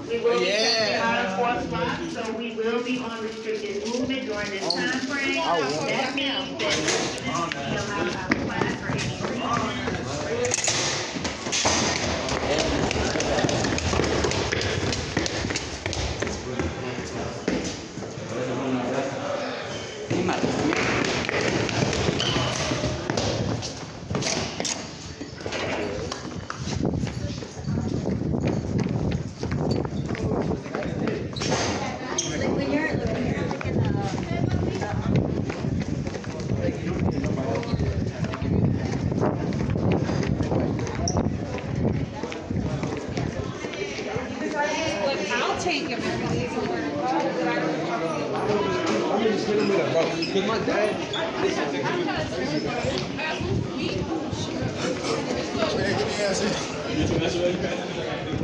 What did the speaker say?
We will be testing our 4 spots, so we will be on restricted movement during this time frame. That means that you'll have a class for any reason. I'll take him if he's Because my dad, Give me